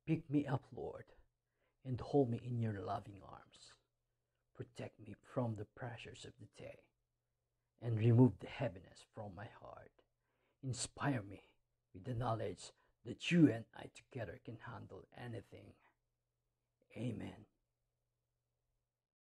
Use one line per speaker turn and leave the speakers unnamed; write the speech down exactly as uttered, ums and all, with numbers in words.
Pick me up, Lord, and hold me in your loving arms. Protect me from the pressures of the day, and remove the heaviness from my heart. Inspire me with the knowledge that you and I together can handle anything. Amen.